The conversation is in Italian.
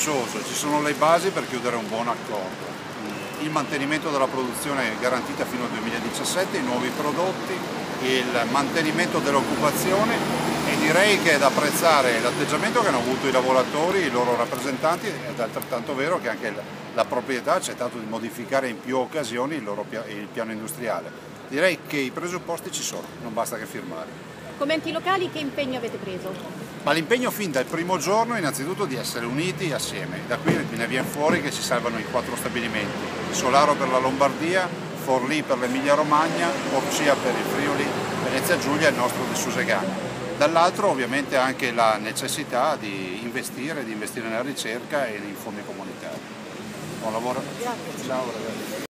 fiducioso, ci sono le basi per chiudere un buon accordo. Il mantenimento della produzione è garantita fino al 2017, i nuovi prodotti, il mantenimento dell'occupazione, e direi che è da apprezzare l'atteggiamento che hanno avuto i lavoratori, i loro rappresentanti, ed è altrettanto vero che anche la proprietà ha accettato di modificare in più occasioni il piano industriale. Direi che i presupposti ci sono, non basta che firmare. Come enti locali che impegno avete preso? Ma l'impegno fin dal primo giorno è innanzitutto di essere uniti assieme. Da qui ne viene fuori che si salvano i 4 stabilimenti: Solaro per la Lombardia, Forlì per l'Emilia Romagna, Porcia per il Friuli, Venezia Giulia e il nostro di Susegana. Dall'altro ovviamente anche la necessità di investire nella ricerca e nei fondi comunitari. Buon lavoro. Grazie. Ciao ragazzi.